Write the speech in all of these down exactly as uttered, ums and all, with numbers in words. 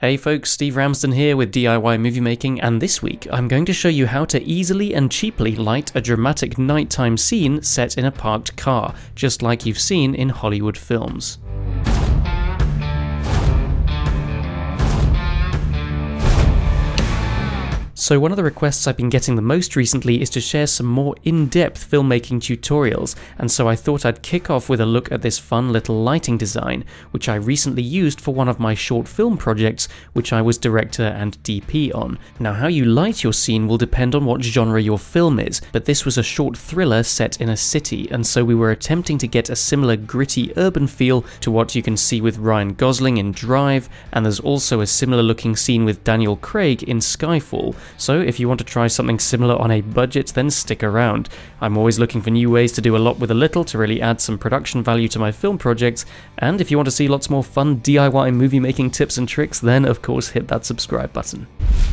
Hey folks, Steve Ramsden here with D I Y Moviemaking, and this week I'm going to show you how to easily and cheaply light a dramatic nighttime scene set in a parked car, just like you've seen in Hollywood films. So one of the requests I've been getting the most recently is to share some more in-depth filmmaking tutorials, and so I thought I'd kick off with a look at this fun little lighting design, which I recently used for one of my short film projects, which I was director and D P on. Now, how you light your scene will depend on what genre your film is, but this was a short thriller set in a city, and so we were attempting to get a similar gritty urban feel to what you can see with Ryan Gosling in Drive, and there's also a similar looking scene with Daniel Craig in Skyfall. So if you want to try something similar on a budget, then stick around. I'm always looking for new ways to do a lot with a little to really add some production value to my film projects, and if you want to see lots more fun D I Y movie making tips and tricks, then of course hit that subscribe button.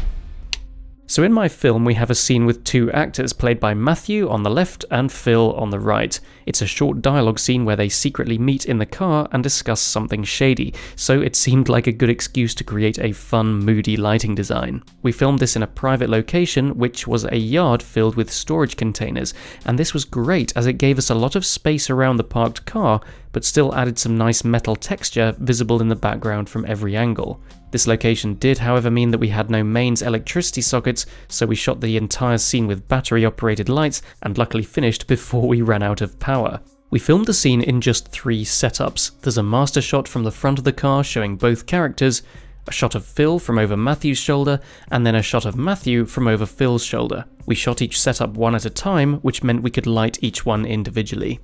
So in my film we have a scene with two actors played by Matthew on the left and Phil on the right. It's a short dialogue scene where they secretly meet in the car and discuss something shady, so it seemed like a good excuse to create a fun, moody lighting design. We filmed this in a private location, which was a yard filled with storage containers, and this was great as it gave us a lot of space around the parked car, but still added some nice metal texture visible in the background from every angle. This location did, however, mean that we had no mains electricity sockets, so we shot the entire scene with battery-operated lights and luckily finished before we ran out of power. We filmed the scene in just three setups. There's a master shot from the front of the car showing both characters, a shot of Phil from over Matthew's shoulder, and then a shot of Matthew from over Phil's shoulder. We shot each setup one at a time, which meant we could light each one individually.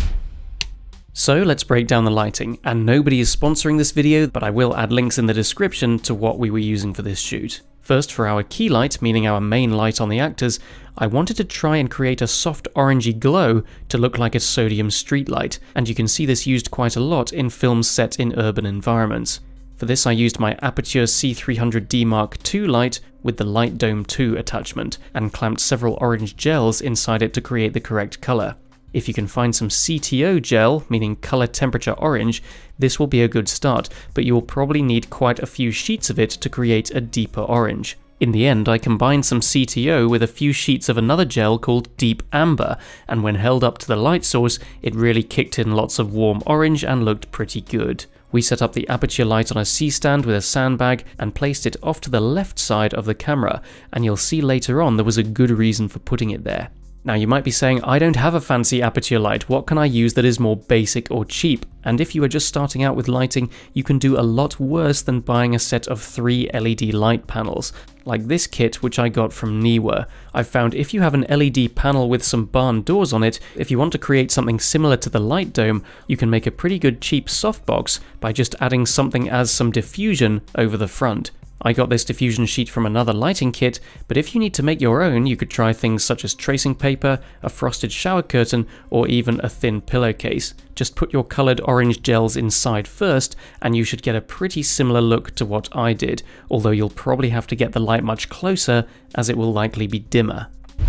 So let's break down the lighting, and nobody is sponsoring this video, but I will add links in the description to what we were using for this shoot. First, for our key light, meaning our main light on the actors, I wanted to try and create a soft orangey glow to look like a sodium streetlight, and you can see this used quite a lot in films set in urban environments. For this I used my Aputure C three hundred D Mark two light with the Light Dome two attachment, and clamped several orange gels inside it to create the correct colour. If you can find some C T O gel, meaning color temperature orange, this will be a good start, but you will probably need quite a few sheets of it to create a deeper orange. In the end, I combined some C T O with a few sheets of another gel called Deep Amber, and when held up to the light source, it really kicked in lots of warm orange and looked pretty good. We set up the Aputure light on a C-stand with a sandbag and placed it off to the left side of the camera, and you'll see later on there was a good reason for putting it there. Now you might be saying, I don't have a fancy Aputure light, what can I use that is more basic or cheap? And if you are just starting out with lighting, you can do a lot worse than buying a set of three L E D light panels, like this kit which I got from Niwa. I've found if you have an L E D panel with some barn doors on it, if you want to create something similar to the light dome, you can make a pretty good cheap softbox by just adding something as some diffusion over the front. I got this diffusion sheet from another lighting kit, but if you need to make your own, you could try things such as tracing paper, a frosted shower curtain, or even a thin pillowcase. Just put your coloured orange gels inside first, and you should get a pretty similar look to what I did, although you'll probably have to get the light much closer, as it will likely be dimmer.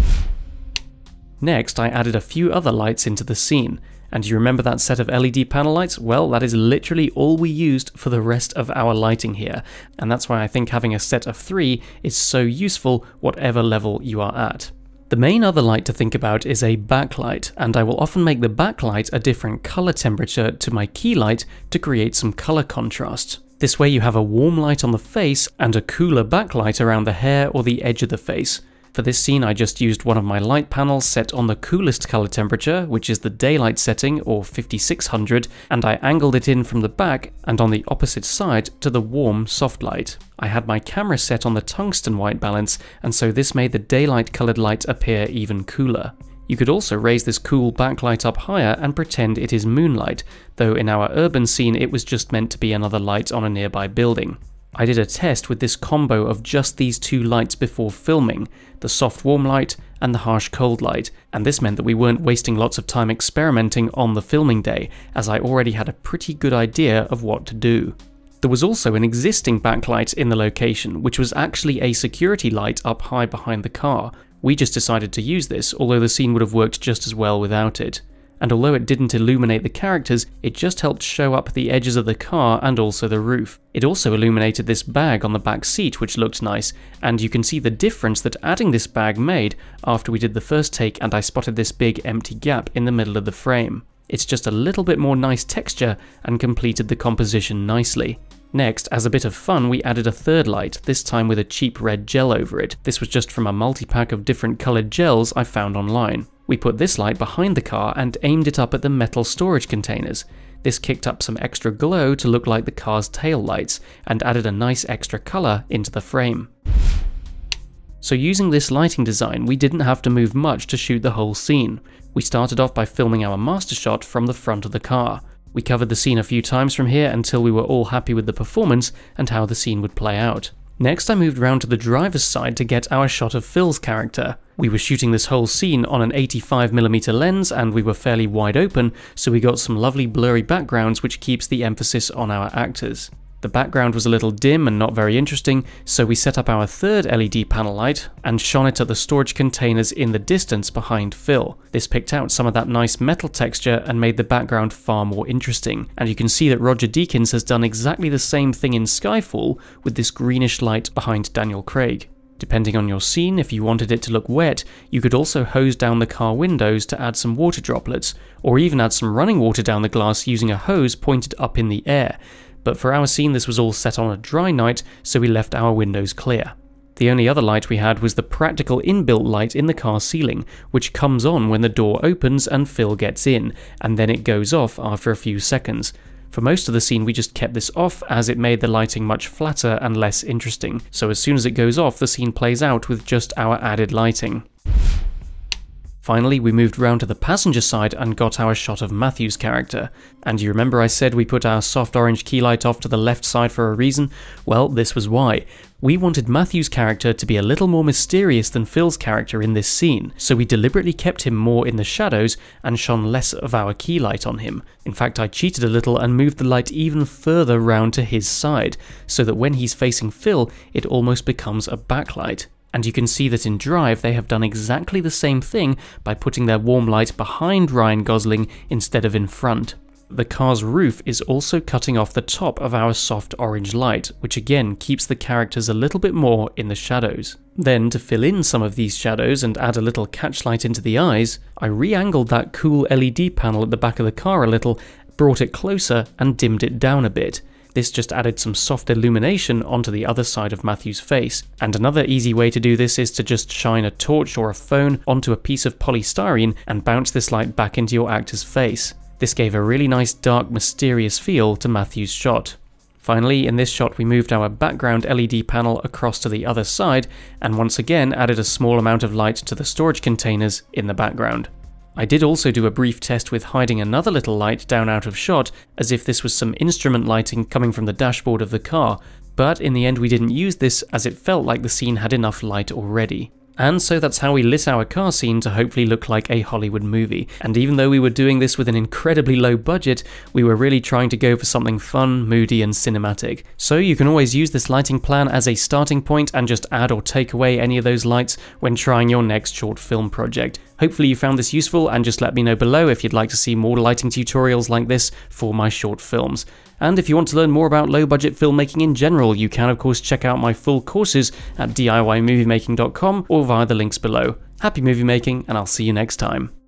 Next, I added a few other lights into the scene. And you remember that set of L E D panel lights? Well, that is literally all we used for the rest of our lighting here, and that's why I think having a set of three is so useful whatever level you are at. The main other light to think about is a backlight, and I will often make the backlight a different color temperature to my key light to create some color contrast. This way you have a warm light on the face and a cooler backlight around the hair or the edge of the face. For this scene I just used one of my light panels set on the coolest color temperature, which is the daylight setting or fifty-six hundred, and I angled it in from the back and on the opposite side to the warm soft light. I had my camera set on the tungsten white balance, and so this made the daylight colored light appear even cooler. You could also raise this cool backlight up higher and pretend it is moonlight, though in our urban scene it was just meant to be another light on a nearby building. I did a test with this combo of just these two lights before filming, the soft warm light and the harsh cold light, and this meant that we weren't wasting lots of time experimenting on the filming day, as I already had a pretty good idea of what to do. There was also an existing backlight in the location, which was actually a security light up high behind the car. We just decided to use this, although the scene would have worked just as well without it. and although it didn't illuminate the characters, it just helped show up the edges of the car and also the roof. It also illuminated this bag on the back seat, which looked nice, and you can see the difference that adding this bag made after we did the first take and I spotted this big empty gap in the middle of the frame. It's just a little bit more nice texture and completed the composition nicely. Next, as a bit of fun, we added a third light, this time with a cheap red gel over it. This was just from a multi-pack of different coloured gels I found online. We put this light behind the car and aimed it up at the metal storage containers. This kicked up some extra glow to look like the car's tail lights and added a nice extra colour into the frame. So using this lighting design, we didn't have to move much to shoot the whole scene. We started off by filming our master shot from the front of the car. We covered the scene a few times from here until we were all happy with the performance and how the scene would play out. Next, I moved round to the driver's side to get our shot of Phil's character. We were shooting this whole scene on an eighty-five millimeter lens and we were fairly wide open, so we got some lovely blurry backgrounds which keeps the emphasis on our actors. The background was a little dim and not very interesting, so we set up our third L E D panel light and shone it at the storage containers in the distance behind Phil. This picked out some of that nice metal texture and made the background far more interesting, and you can see that Roger Deakins has done exactly the same thing in Skyfall with this greenish light behind Daniel Craig. Depending on your scene, if you wanted it to look wet, you could also hose down the car windows to add some water droplets, or even add some running water down the glass using a hose pointed up in the air. But for our scene this was all set on a dry night, so we left our windows clear. The only other light we had was the practical inbuilt light in the car ceiling, which comes on when the door opens and Phil gets in, and then it goes off after a few seconds. For most of the scene we just kept this off as it made the lighting much flatter and less interesting, so as soon as it goes off the scene plays out with just our added lighting. Finally, we moved round to the passenger side and got our shot of Matthew's character. And you remember I said we put our soft orange key light off to the left side for a reason? Well, this was why. We wanted Matthew's character to be a little more mysterious than Phil's character in this scene, so we deliberately kept him more in the shadows and shone less of our key light on him. In fact, I cheated a little and moved the light even further round to his side, so that when he's facing Phil, it almost becomes a backlight. And you can see that in Drive they have done exactly the same thing by putting their warm light behind Ryan Gosling instead of in front. The car's roof is also cutting off the top of our soft orange light, which again keeps the characters a little bit more in the shadows. Then, to fill in some of these shadows and add a little catchlight into the eyes, I re-angled that cool L E D panel at the back of the car a little, brought it closer and dimmed it down a bit. This just added some soft illumination onto the other side of Matthew's face. And another easy way to do this is to just shine a torch or a phone onto a piece of polystyrene and bounce this light back into your actor's face. This gave a really nice dark mysterious feel to Matthew's shot. Finally, in this shot we moved our background L E D panel across to the other side and once again added a small amount of light to the storage containers in the background. I did also do a brief test with hiding another little light down out of shot, as if this was some instrument lighting coming from the dashboard of the car, but in the end we didn't use this as it felt like the scene had enough light already. And so that's how we lit our car scene to hopefully look like a Hollywood movie. And even though we were doing this with an incredibly low budget, we were really trying to go for something fun, moody and cinematic. So you can always use this lighting plan as a starting point and just add or take away any of those lights when trying your next short film project. Hopefully you found this useful, and just let me know below if you'd like to see more lighting tutorials like this for my short films. And if you want to learn more about low budget filmmaking in general, you can of course check out my full courses at D I Y moviemaking dot com or via the links below. Happy movie making, and I'll see you next time.